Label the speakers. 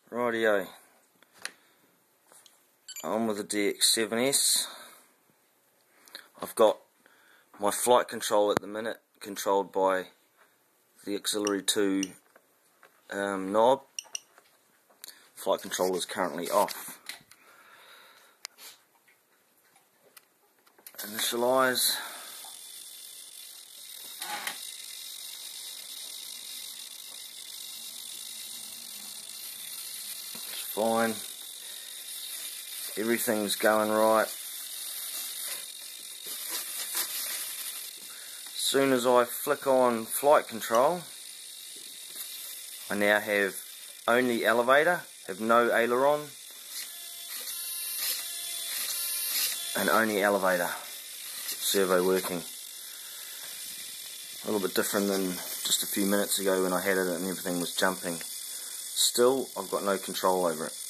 Speaker 1: Rightio, on with the DX7S. I've got my flight control at the minute controlled by the auxiliary 2 knob. Flight control is currently off. Initialize. It's fine. Everything's going right. As soon as I flick on flight control, I now have only elevator, have no aileron, and only elevator servo working. A little bit different than just a few minutes ago when I had it and everything was jumping. Still, I've got no control over it.